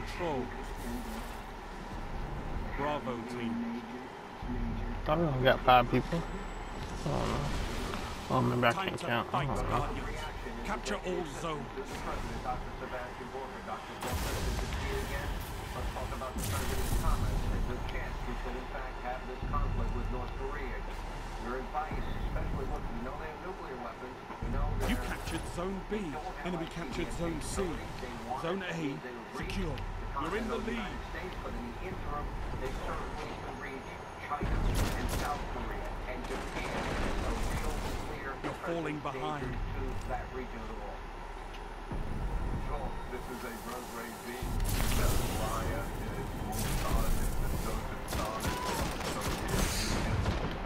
control. Bravo team. I don't know, we got 5 people. I don't know. Oh, maybe I Time can't to count. I fight, don't know. Guardians. Capture all zones. Let's talk about the President's comments. There's a chance we could, in fact, have this conflict with North Korea. Your advice, especially look, we know they have nuclear weapons. We know You captured Zone B. Enemy captured Zone C. Zone A secure. You're in the lead. But in the interim, they certainly can reach China and South Korea and Japan. A real clear You're falling behind. to that region of the world. Sure, this is a road regime. Fire is more started than those that started from the Soviet Union.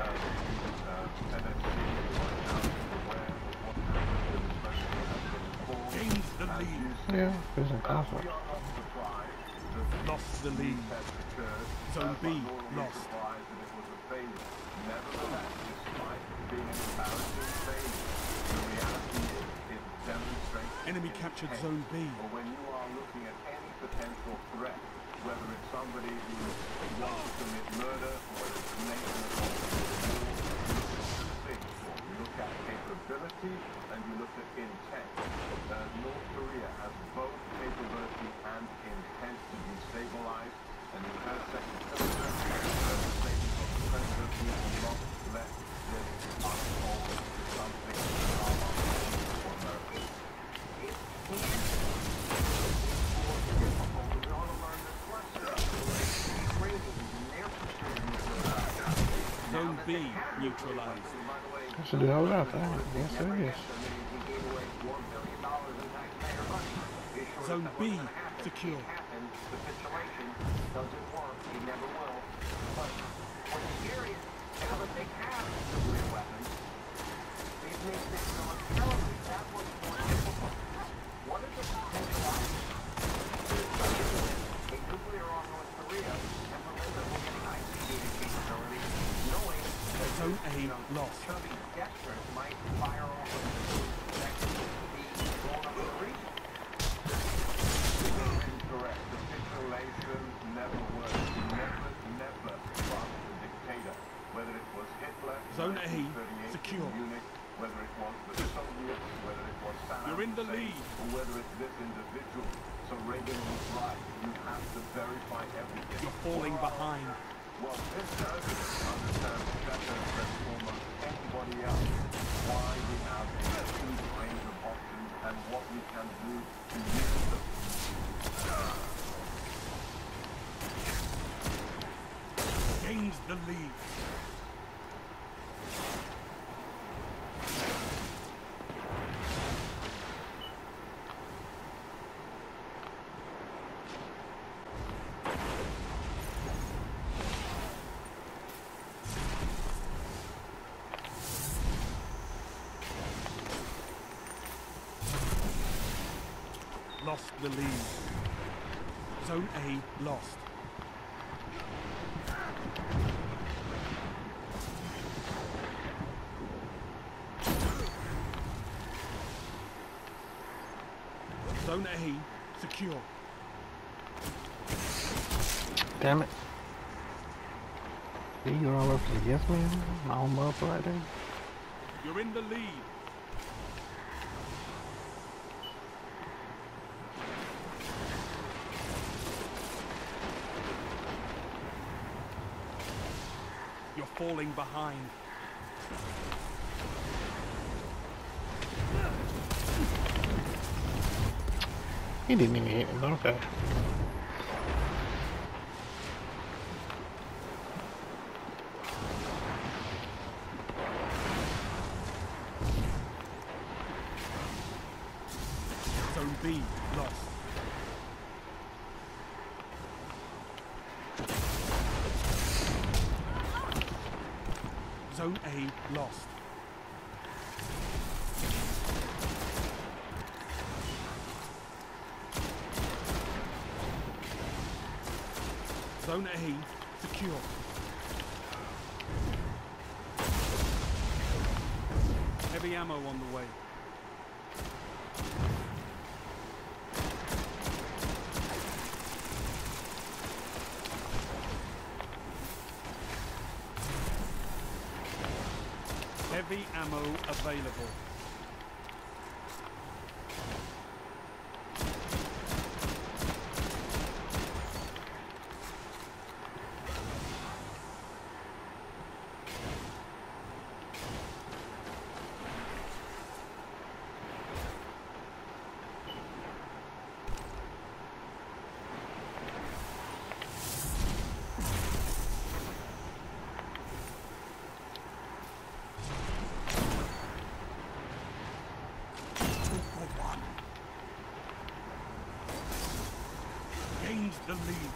Gains the lead. Yeah, there's a conflict. Lost the lead. Zone B lost. Nevertheless, despite being an embarrassing failure, the reality is it demonstrates Enemy captured Zone B. when you are looking at any potential threat, whether it's somebody who wants to commit murder or whether it's a nation that wants to do, you look at capability and you look at intent. North Korea has both capability and intent to destabilize, and you have Secretary of State from the President who will not let this unfold to something for America. Zone B neutralized. I should do all that. Yes, it is. Zone B secure. The situation doesn't work. It never will. But what's scary is now that they have nuclear weapons, it makes it so terribly that much more difficult. What is the potential option? A nuclear armed North Korea and prevent them from getting ICBM capability, knowing that Zone A lost. chubby Dexter might fire off a missile that could be blown up in the region. Correct. The situation never worked. Never trust the dictator. Whether it was Hitler, Zone A 1938 secure. Munich, whether it was the Soviets, whether it was Saddam You're in the Hussein, lead. or whether it's this individual. So Reagan was right. You have to verify everything. You're falling behind. Well, this president understands better than almost anybody else why we have a huge range of options and what we can do to use them. Gains the lead. Lost the lead. Zone A lost. Zone A secure. Damn it. See, you're all up to the yes man. My own mother right there. You're in the lead. You're falling behind. He didn't even hit me, but okay. Zone B lost. Zone A lost. Zone A secure. Heavy ammo on the way. ammo available. Gained the lead.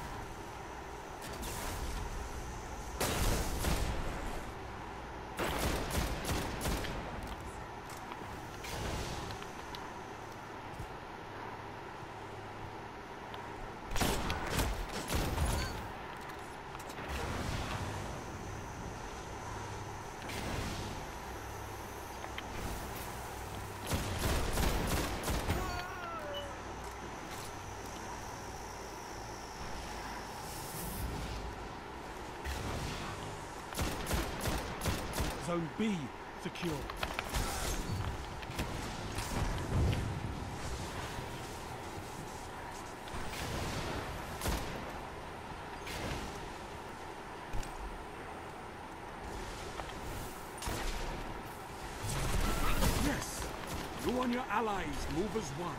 Zone B secure. Yes! You and your allies move as one.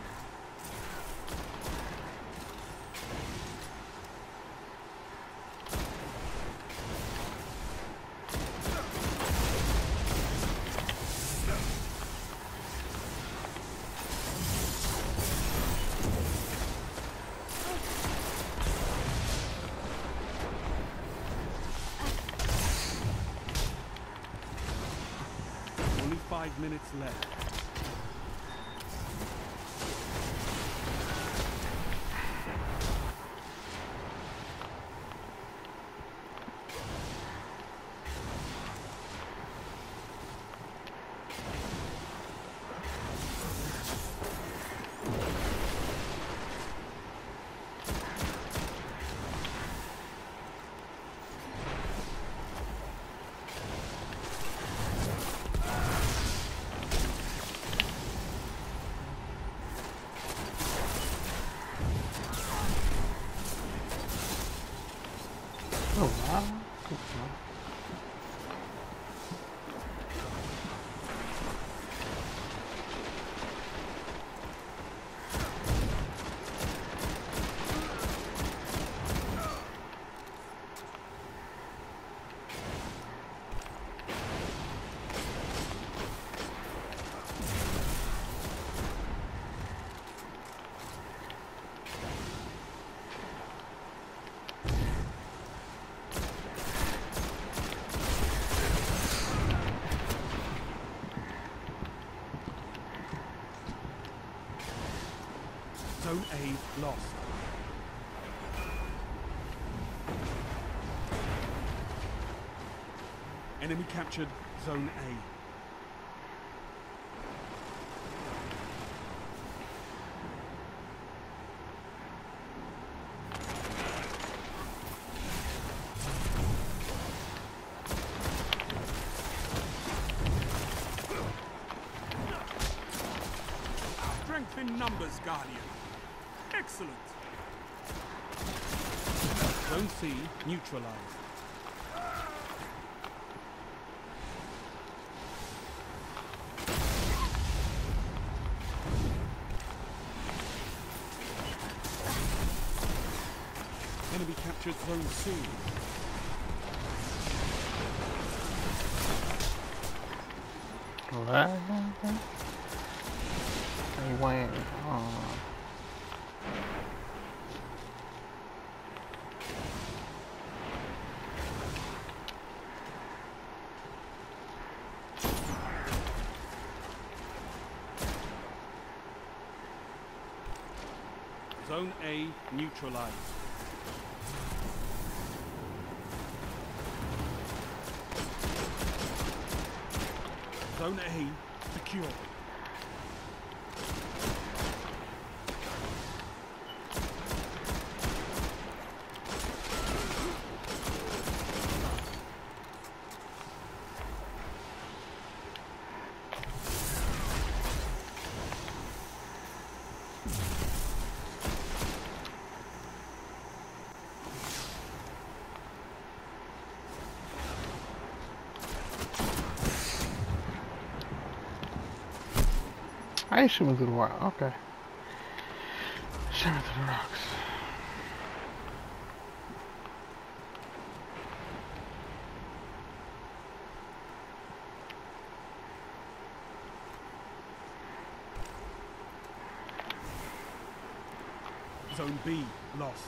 Only 5 minutes left. Oh wow. Good job. Zone A lost. Enemy captured Zone A. Strength in numbers, Guardian. Excellent. Zone C neutralized. Enemy captured Zone C. What? He went. Zone A neutralized. Zone A secure. I shoot him through the rock. Okay. Shoot him through the rocks. Zone B lost.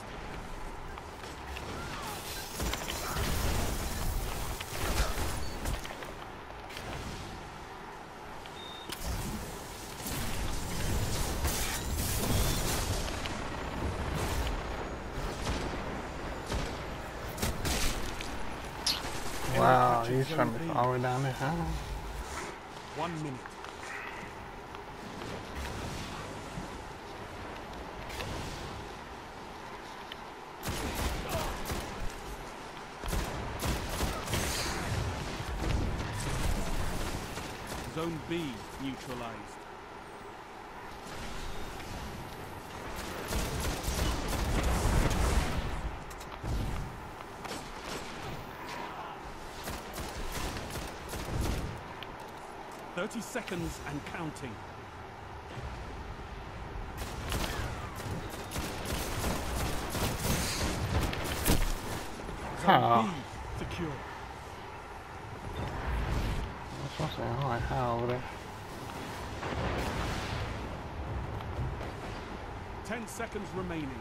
Wow, he's trying to all the way down there, huh? 1 minute. Zone B neutralized. "30 seconds and counting." Zone B secure. That's what I'm saying. Alright, how over there? 10 seconds remaining.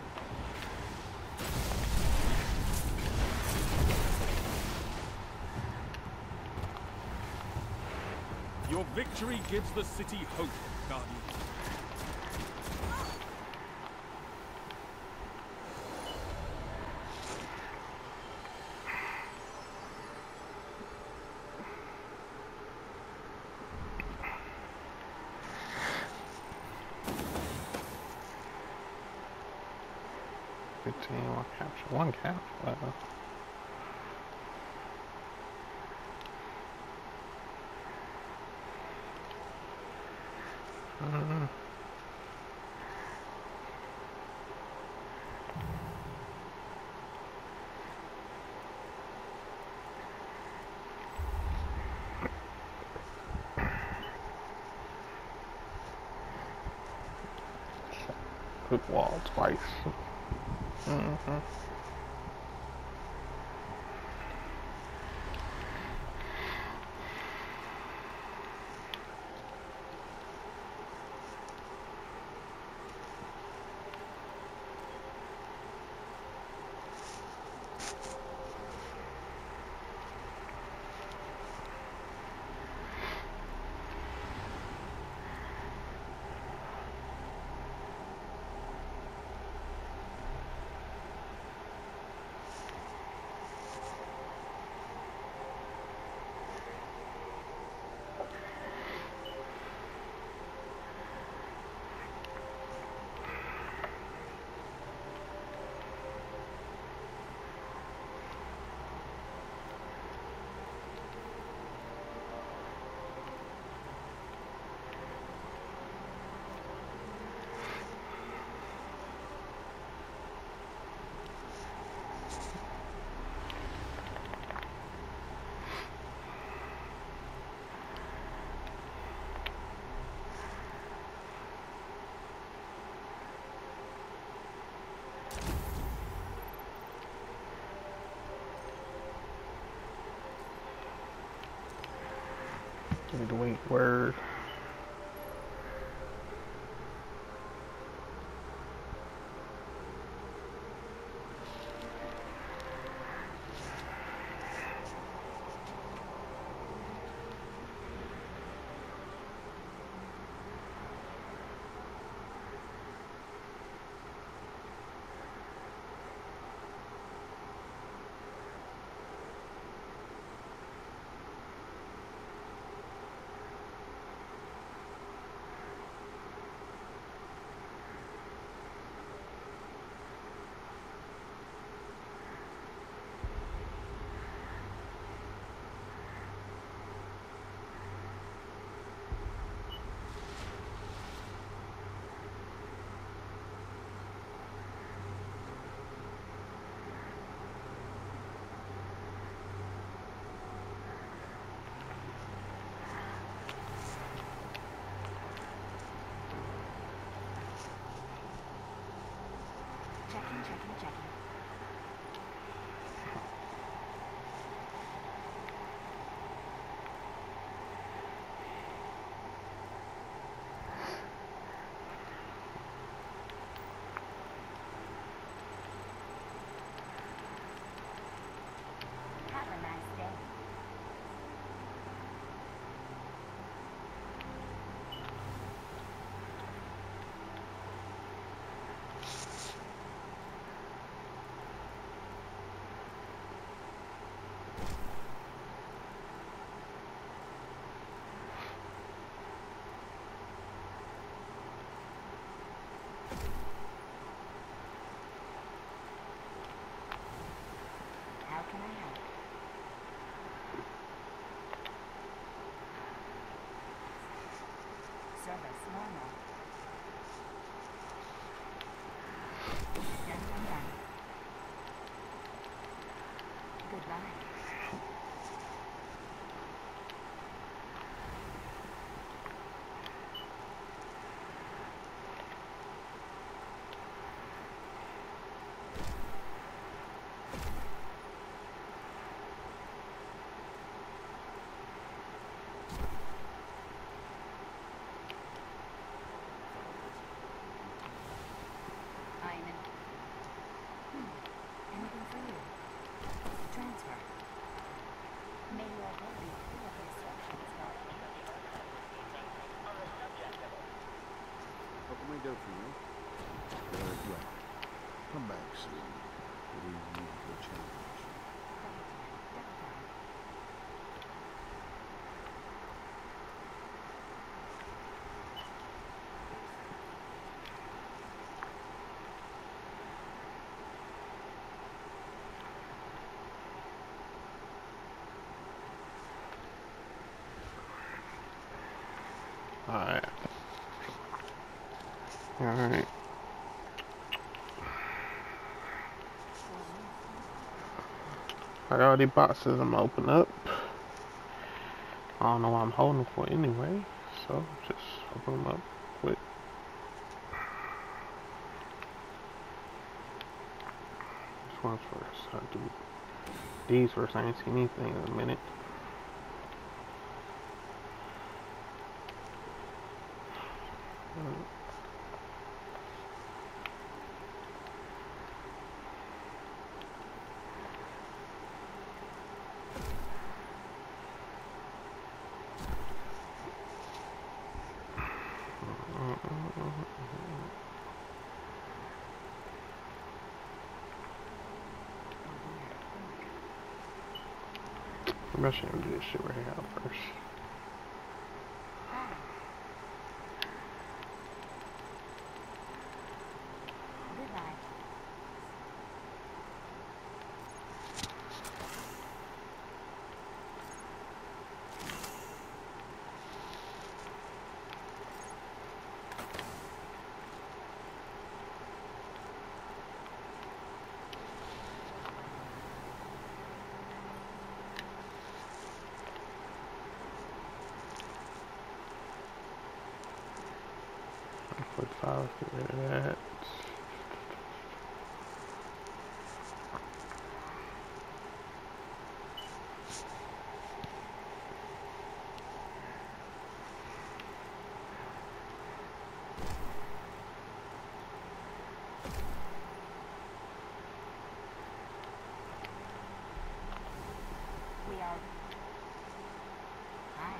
Your victory gives the city hope, Guardian. One capture. One capture. Good wall twice. Have a nice day. How can I help? Service normal. Done. Goodbye. Anything for you? Transfer. May your day be full of instructions, darling. What can we do for you? Very well. Come back soon. We need a change. Alright. Alright. I got all these boxes I'm gonna open up. I don't know what I'm holding for anyway, so just open them up quick. This one's first. I'll do these first. I ain't seen anything in a minute. Maybe I should do this shit right here first. Goodbye. Put 5, get rid of that. We are. Hi.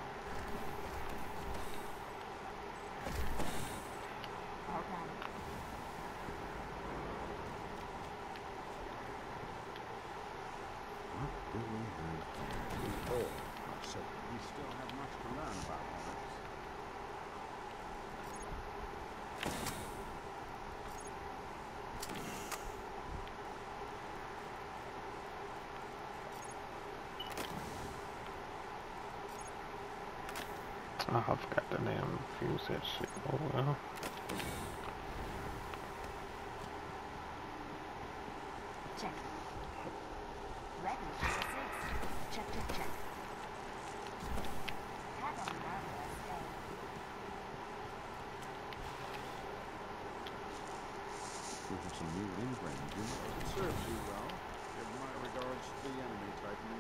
All done. What do we have? Oh, so we still have much to learn about Onyx. Oh, I forgot the damn fuse that shit. Oh well. Check. Ready to assist. Check. Have a marvelous day. have some new ingrained humor. It serves you well. Give my regards to the enemy, Titan.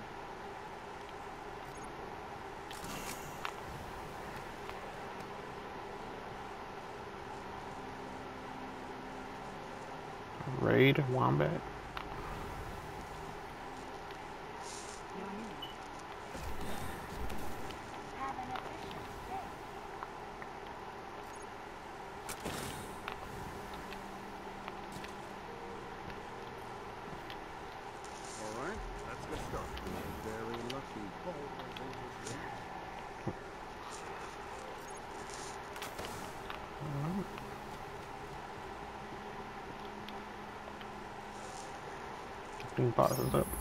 Raid Wombat. Your need. Have an efficient day. All right, let's get started. Very lucky. These boxes up.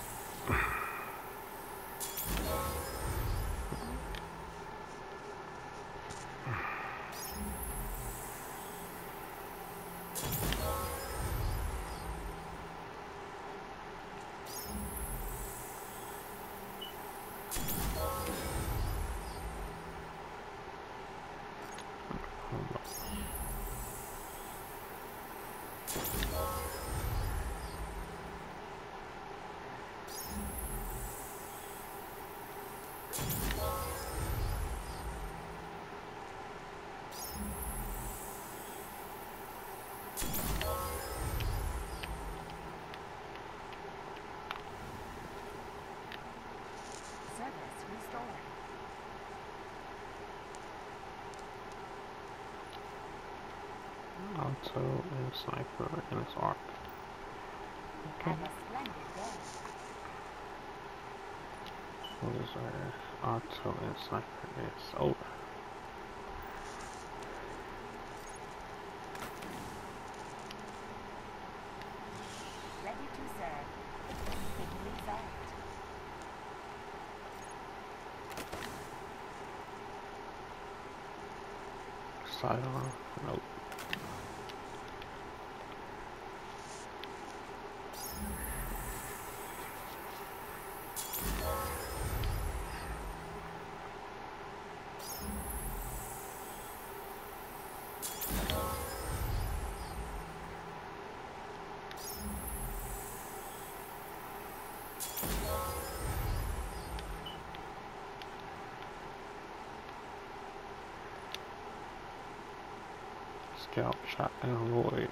Service restored. Auto and Sniper and its arc. Okay. Have a splendid day. What is our Auto and Sniper is over. Ready to serve. Quick result. Sidearm. Nope. Scout, shot, and avoid.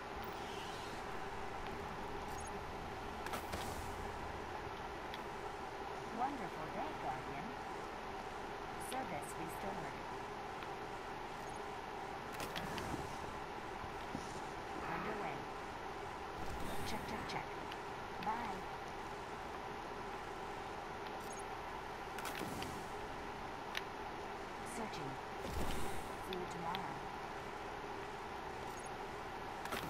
Wonderful day, Guardian. Service restored. Underway. Check, check, check. Bye. Searching. See you tomorrow.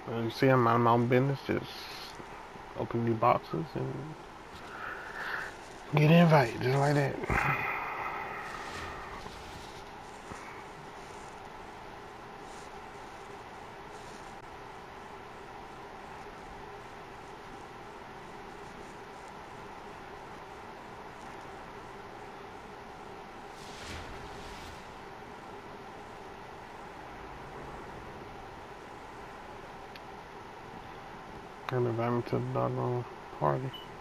You see, I'm minding my own business, just open these boxes and get invited, just like that. And invite me to the doggone party.